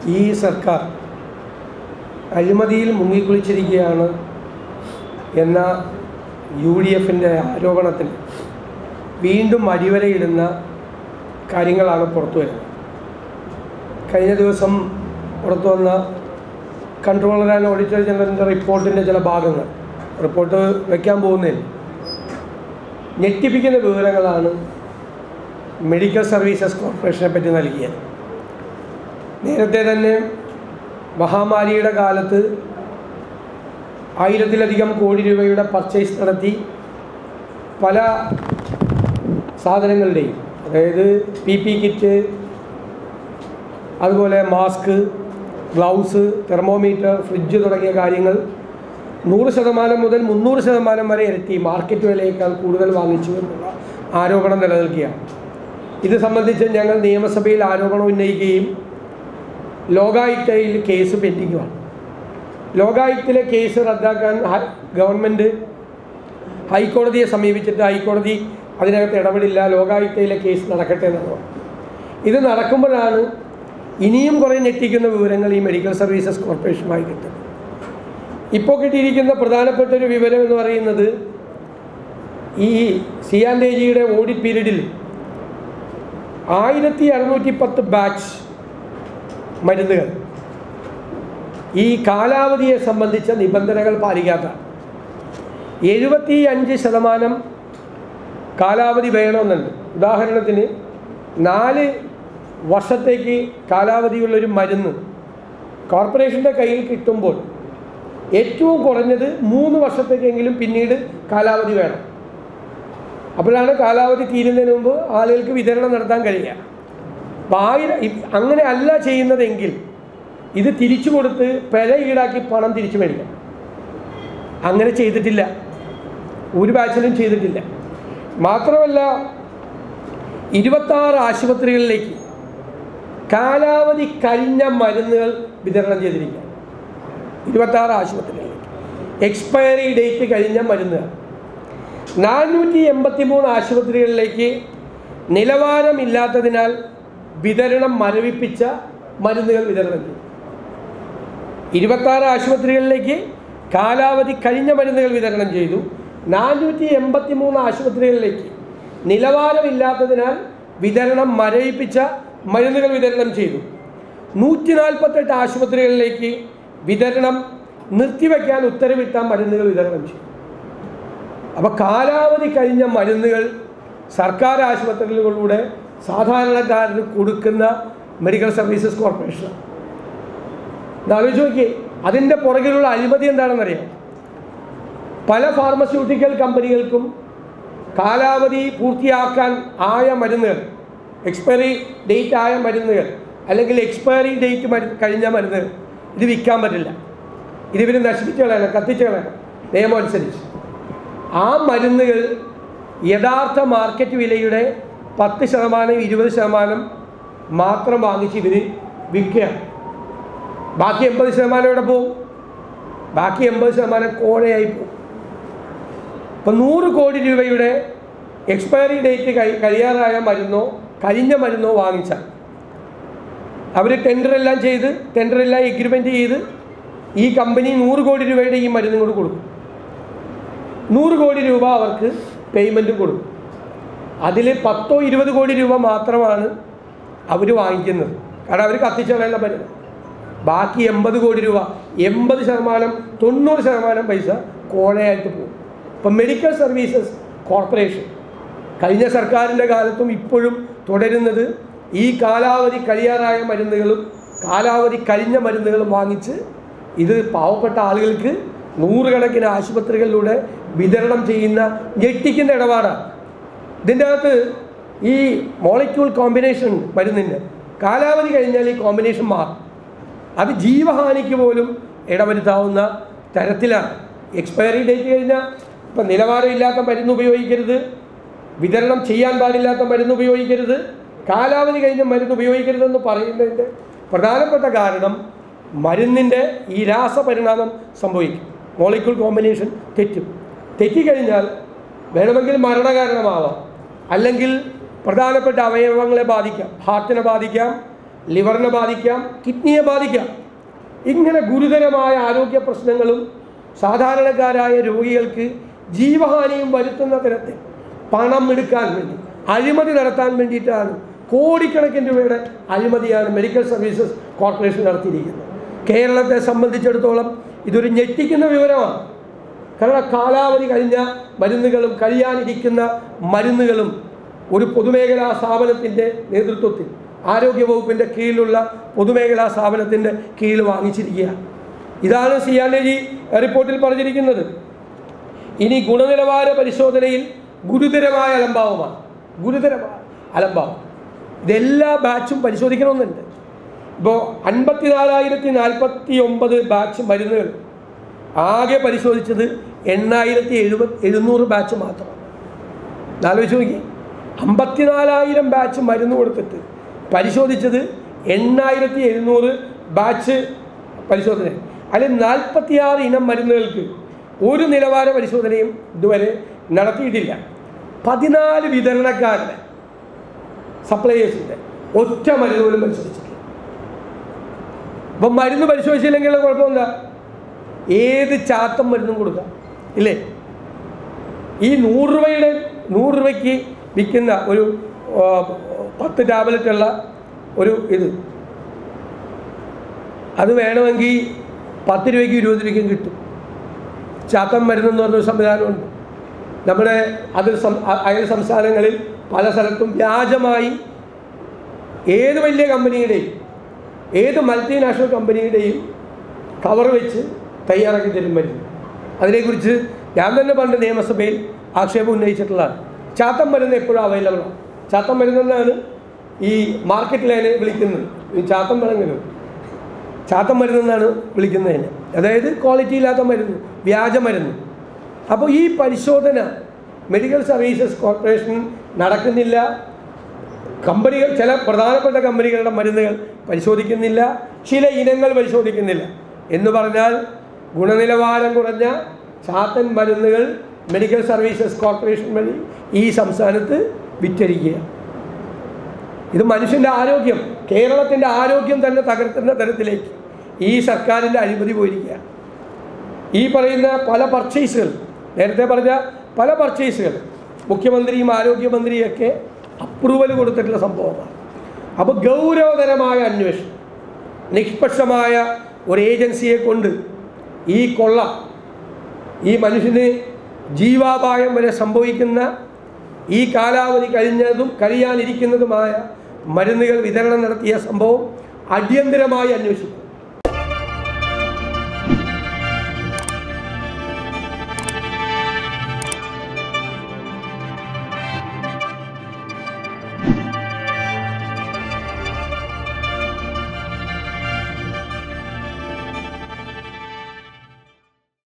ഈ സർക്കാർ അഴിമതിയിൽ മുങ്ങിക്കുളിച്ചിരിക്കുകയാണ് എന്ന UDFിൻ്റെ ആരോപണത്തിന് വീണ്ടും അടിവരയിടുന്ന കാര്യങ്ങളാണ് പുറത്തു വരുന്നത്. കഴിഞ്ഞ ദിവസം പുറത്തു വന്ന കൺട്രോളർ ആൻഡ് ഓഡിറ്റർ ജനറലിൻ്റെ റിപ്പോർട്ടിൻ്റെ ചില ഭാഗങ്ങൾ റിപ്പോർട്ട് വയ്ക്കാൻ പോകുന്നതിൽ ഞെട്ടിപ്പിക്കുന്ന വിവരങ്ങളാണ് മെഡിക്കൽ സർവീസസ് കോർപ്പറേഷനെ പറ്റി നൽകിയത്. നേരത്തെ തന്നെ മഹാമാരിയുടെ കാലത്ത് 1000-ലധികം കോടി രൂപയുടെ പർച്ചേസ് നടത്തി പല സാധനങ്ങളുടെയും, അതായത് PP കിറ്റ്, അതുപോലെ മാസ്ക്, ഗ്ലൗസ്, തെർമോമീറ്റർ, ഫ്രിഡ്ജ് തുടങ്ങിയ കാര്യങ്ങൾ 100% മുതൽ 300% വരെ ഇരട്ടി മാർക്കറ്റ് വിലയേക്കാൾ കൂടുതൽ വാങ്ങിച്ചു എന്നുള്ള ആരോപണം നിലനിൽക്കുകയാണ്. ഇത് സംബന്ധിച്ച് ഞങ്ങൾ നിയമസഭയിൽ ആരോപണം ഉന്നയിക്കുകയും ലോകായുക്തയിൽ കേസ് പെൻഡിങ്ങുമാണ്. ലോകായുക്തയിലെ കേസ് റദ്ദാക്കാൻ ഗവൺമെൻറ് ഹൈക്കോടതിയെ സമീപിച്ചിട്ട് ഹൈക്കോടതി അതിനകത്ത് ഇടപെടില്ല, ലോകായുക്തയിലെ കേസ് നടക്കട്ടെ എന്നാണ്. ഇത് നടക്കുമ്പോഴാണ് ഇനിയും കുറേ ഞെട്ടിക്കുന്ന വിവരങ്ങൾ ഈ മെഡിക്കൽ സർവീസസ് കോർപ്പറേഷനുമായി കിട്ടുന്നത്. ഇപ്പോൾ കിട്ടിയിരിക്കുന്ന പ്രധാനപ്പെട്ട ഒരു വിവരം എന്ന് പറയുന്നത്, ഈ C&AGയുടെ ഓഡിറ്റ് പീരീഡിൽ 1610 ബാച്ച് മരുന്നുകൾ ഈ കാലാവധിയെ സംബന്ധിച്ച നിബന്ധനകൾ പാലിക്കാത്ത 75% കാലാവധി വേണമെന്നുണ്ട്. ഉദാഹരണത്തിന് 4 വർഷത്തേക്ക് കാലാവധിയുള്ളൊരു മരുന്ന് കോർപ്പറേഷൻ്റെ കയ്യിൽ കിട്ടുമ്പോൾ ഏറ്റവും കുറഞ്ഞത് 3 വർഷത്തേക്കെങ്കിലും പിന്നീട് കാലാവധി വേണം. അപ്പോഴാണ് കാലാവധി തീരുന്നതിന് മുമ്പ് ആളുകൾക്ക് വിതരണം നടത്താൻ കഴിയുക. അപ്പോൾ അങ്ങനെ അല്ല ചെയ്യുന്നതെങ്കിൽ ഇത് തിരിച്ചു കൊടുത്ത് പിഴ ഈടാക്കി പണം തിരിച്ചു മേടിക്കാം. അങ്ങനെ ചെയ്തിട്ടില്ല, ഒരു ബാച്ചിലും ചെയ്തിട്ടില്ല. മാത്രമല്ല 26 ആശുപത്രികളിലേക്ക് കാലാവധി കഴിഞ്ഞ മരുന്നുകൾ വിതരണം ചെയ്തിരിക്കുക. 26 ആശുപത്രികളിലേക്ക് എക്സ്പയറി ഡേറ്റ് കഴിഞ്ഞ മരുന്നുകൾ. 483 ആശുപത്രികളിലേക്ക് നിലവാരമില്ലാത്തതിനാൽ വിതരണം മരവിപ്പിച്ച മരുന്നുകൾ വിതരണം ചെയ്തു. 26 ആശുപത്രികളിലേക്ക് കാലാവധി കഴിഞ്ഞ മരുന്നുകൾ വിതരണം ചെയ്തു. 483 ആശുപത്രികളിലേക്ക് നിലവാരമില്ലാത്തതിനാൽ വിതരണം മരവിപ്പിച്ച മരുന്നുകൾ വിതരണം ചെയ്തു. 148 ആശുപത്രികളിലേക്ക് വിതരണം നിർത്തിവെക്കാൻ ഉത്തരവിട്ട മരുന്നുകൾ വിതരണം ചെയ്തു. അപ്പോൾ കാലാവധി കഴിഞ്ഞ മരുന്നുകൾ സർക്കാർ ആശുപത്രികളിലൂടെ സാധാരണക്കാരന് കൊടുക്കുന്ന മെഡിക്കൽ സർവീസസ് കോർപ്പറേഷൻ. ആലോചിച്ച് നോക്കിയേ, അതിൻ്റെ പുറകിലുള്ള അഴിമതി എന്താണെന്നറിയാം. പല ഫാർമസ്യൂട്ടിക്കൽ കമ്പനികൾക്കും കാലാവധി പൂർത്തിയാക്കാൻ ആയ മരുന്നുകൾ, എക്സ്പയറി ഡേറ്റ് ആയ മരുന്നുകൾ അല്ലെങ്കിൽ എക്സ്പയറി ഡേറ്റ് കഴിഞ്ഞ മരുന്നുകൾ ഇത് വിൽക്കാൻ പറ്റില്ല. ഇതിവർ നശിപ്പിച്ച് കളയണം, കത്തിച്ച് കളയണം നിയമം അനുസരിച്ച്. ആ മരുന്നുകൾ യഥാർത്ഥ മാർക്കറ്റ് വിലയുടെ 10%, 20% മാത്രം വാങ്ങിച്ച് ഇവർ വിൽക്കുകയാണ്. ബാക്കി 80% ഇവിടെ പോവും. ബാക്കി 80% കോഴയായി പോകും. ഇപ്പം 100 കോടി രൂപയുടെ എക്സ്പയറി ഡേറ്റ് കഴിയാറായ മരുന്നോ കഴിഞ്ഞ മരുന്നോ വാങ്ങിച്ചാൽ അവർ ടെൻഡറെല്ലാം ചെയ്ത് ടെൻഡറെല്ലാം എഗ്രിമെൻറ്റ് ചെയ്ത് ഈ കമ്പനി 100 കോടി രൂപയുടെ ഈ മരുന്നും കൂടി കൊടുക്കും. 100 കോടി രൂപ അവർക്ക് പേയ്മെൻറ്റും കൊടുക്കും. അതിൽ 10-20 കോടി രൂപ മാത്രമാണ് അവർ വാങ്ങിക്കുന്നത്. കാരണം അവർ കത്തിച്ചുള്ള മരുന്ന്. ബാക്കി 80 കോടി രൂപ, 80%, 90% പൈസ കോഴയായിട്ട് പോകും. ഇപ്പം മെഡിക്കൽ സർവീസസ് കോർപ്പറേഷൻ കഴിഞ്ഞ സർക്കാരിൻ്റെ കാലത്തും ഇപ്പോഴും തുടരുന്നത് ഈ കാലാവധി കഴിയാറായ മരുന്നുകളും കാലാവധി കഴിഞ്ഞ മരുന്നുകളും വാങ്ങിച്ച് ഇത് പാവപ്പെട്ട ആളുകൾക്ക് 100 കണക്കിന് ആശുപത്രികളിലൂടെ വിതരണം ചെയ്യുന്ന ഞെട്ടിക്കുന്ന ഇടപാടാണ്. ഇതിൻ്റെ അകത്ത് ഈ മോളിക്യൂൾ കോമ്പിനേഷൻ മരുന്നിൻ്റെ കാലാവധി കഴിഞ്ഞാൽ ഈ കോമ്പിനേഷൻ മാറും. അത് ജീവഹാനിക്ക് പോലും ഇടവരുത്താവുന്ന തരത്തിലാണ്. എക്സ്പയറി ഡേറ്റ് കഴിഞ്ഞാൽ ഇപ്പം നിലവാരമില്ലാത്ത മരുന്ന് ഉപയോഗിക്കരുത്, വിതരണം ചെയ്യാൻ പാടില്ലാത്ത മരുന്ന് ഉപയോഗിക്കരുത്, കാലാവധി കഴിഞ്ഞ മരുന്ന് ഉപയോഗിക്കരുതെന്ന് പറയുന്നതിൻ്റെ പ്രധാനപ്പെട്ട കാരണം മരുന്നിൻ്റെ ഈ രാസപരിണാമം സംഭവിക്കും. മോളിക്യൂൾ കോമ്പിനേഷൻ തെറ്റിക്കഴിഞ്ഞാൽ വേണമെങ്കിൽ മരണകാരണമാവാം, അല്ലെങ്കിൽ പ്രധാനപ്പെട്ട അവയവങ്ങളെ ബാധിക്കാം, ഹാർട്ടിനെ ബാധിക്കാം, ലിവറിനെ ബാധിക്കാം, കിഡ്നിയെ ബാധിക്കാം. ഇങ്ങനെ ഗുരുതരമായ ആരോഗ്യ പ്രശ്നങ്ങളും സാധാരണക്കാരായ രോഗികൾക്ക് ജീവഹാനിയും വരുത്തുന്ന തരത്തിൽ പണം എടുക്കാൻ വേണ്ടി അഴിമതി നടത്താൻ വേണ്ടിയിട്ടാണ് കോടിക്കണക്കിന് രൂപയുടെ അഴിമതിയാണ് മെഡിക്കൽ സർവീസസ് കോർപ്പറേഷൻ നടത്തിയിരിക്കുന്നത്. കേരളത്തെ സംബന്ധിച്ചിടത്തോളം ഇതൊരു ഞെട്ടിക്കുന്ന വിവരമാണ്. കാരണം കാലാവധി കഴിഞ്ഞ മരുന്നുകളും കഴിയാനിരിക്കുന്ന മരുന്നുകളും ഒരു പൊതുമേഖലാ സ്ഥാപനത്തിൻ്റെ നേതൃത്വത്തിൽ, ആരോഗ്യവകുപ്പിൻ്റെ കീഴിലുള്ള പൊതുമേഖലാ സ്ഥാപനത്തിൻ്റെ കീഴിൽ വാങ്ങിച്ചിരിക്കുക. ഇതാണ് സിയാൻഡേജി റിപ്പോർട്ടിൽ പറഞ്ഞിരിക്കുന്നത്. ഇനി ഗുണനിലവാര പരിശോധനയിൽ ഗുരുതരമായ അലംഭാവമാണ്. ഗുരുതരമായ അലംഭാവം. ഇതെല്ലാ ബാച്ചും പരിശോധിക്കണമെന്നുണ്ട്. ഇപ്പോൾ 54,049 ബാച്ച് മരുന്നുകൾ ആകെ പരിശോധിച്ചത് 8,700 ബാച്ച് മാത്രമാണ്. ആലോചിച്ച് നോക്കി, 54,000 ബാച്ച് മരുന്ന് കൊടുത്തിട്ട് പരിശോധിച്ചത് 8,700 ബാച്ച് പരിശോധന. അതിൽ 46 ഇനം മരുന്നുകൾക്ക് ഒരു നിലവാര പരിശോധനയും ഇതുവരെ നടത്തിയിട്ടില്ല. 14 വിതരണക്കാരുടെ സപ്ലൈയേഴ്സിൻ്റെ ഒറ്റ മരുന്ന് പോലും പരിശോധിച്ചിട്ടില്ല. അപ്പം മരുന്ന് പരിശോധിച്ചില്ലെങ്കിലുള്ള കുഴപ്പമെന്താ? ഏത് ചാത്തം മരുന്നും കൊടുക്കാം, ഇല്ലേ? ഈ 100 രൂപയ്ക്ക് വിൽക്കുന്ന ഒരു 10 ടാബ്ലറ്റുള്ള ഒരു ഇത്, അത് വേണമെങ്കിൽ 10 രൂപയ്ക്കും 20 രൂപയ്ക്കും കിട്ടും. ചാത്തം മരുന്നെന്ന് പറഞ്ഞൊരു സംവിധാനമുണ്ട്. നമ്മുടെ അയൽ സംസ്ഥാനങ്ങളിൽ പല സ്ഥലത്തും വ്യാജമായി ഏത് വലിയ കമ്പനിയുടെയും ഏത് മൾട്ടിനാഷണൽ കമ്പനിയുടെയും കവർ വെച്ച് തയ്യാറാക്കി തരും മരുന്ന്. അതിനെക്കുറിച്ച് ഞാൻ തന്നെ പണ്ട് നിയമസഭയിൽ ആക്ഷേപം ഉന്നയിച്ചിട്ടുള്ളതാണ്. ചാത്തം മരുന്ന് എപ്പോഴും അവൈലബിളാണ്. ചാത്തം മരുന്നെന്നാണ് ഈ മാർക്കറ്റിൽ അതിനെ വിളിക്കുന്നത്. ഈ ചാത്തം മരുന്നെന്നാണ് വിളിക്കുന്നതിന്. അതായത് ക്വാളിറ്റി ഇല്ലാത്ത മരുന്ന്, വ്യാജ മരുന്ന്. അപ്പോൾ ഈ പരിശോധന മെഡിക്കൽ സർവീസസ് കോർപ്പറേഷൻ നടക്കുന്നില്ല. കമ്പനികൾ, ചില പ്രധാനപ്പെട്ട കമ്പനികളുടെ മരുന്നുകൾ പരിശോധിക്കുന്നില്ല, ചില ഇനങ്ങൾ പരിശോധിക്കുന്നില്ല. എന്ന് പറഞ്ഞാൽ ഗുണനിലവാരം കുറഞ്ഞ ചാത്തൻ മരുന്നുകൾ മെഡിക്കൽ സർവീസസ് കോർപ്പറേഷൻ വഴി ഈ സംസ്ഥാനത്ത് വിറ്റഴിക്കുക. ഇത് മനുഷ്യൻ്റെ ആരോഗ്യം, കേരളത്തിൻ്റെ ആരോഗ്യം തന്നെ തകർക്കുന്ന തരത്തിലേക്ക് ഈ സർക്കാരിൻ്റെ അഴിമതി പോയിരിക്കുക. ഈ പറയുന്ന പല പർച്ചേസുകൾ, നേരത്തെ പറഞ്ഞ പല പർച്ചേസുകൾ മുഖ്യമന്ത്രിയും ആരോഗ്യമന്ത്രിയൊക്കെ അപ്രൂവൽ കൊടുത്തിട്ടുള്ള സംഭവമാണ്. അപ്പോൾ ഗൗരവതരമായ അന്വേഷണം, നിഷ്പക്ഷമായ ഒരു ഏജൻസിയെ കൊണ്ട് ഈ കൊള്ള, ഈ മനുഷ്യന് ജീവാപായം വരെ സംഭവിക്കുന്ന ഈ കാലാവധി കഴിഞ്ഞതും കഴിയാനിരിക്കുന്നതുമായ മരുന്നുകൾ വിതരണം നടത്തിയ സംഭവം അടിയന്തരമായി അന്വേഷിക്കും.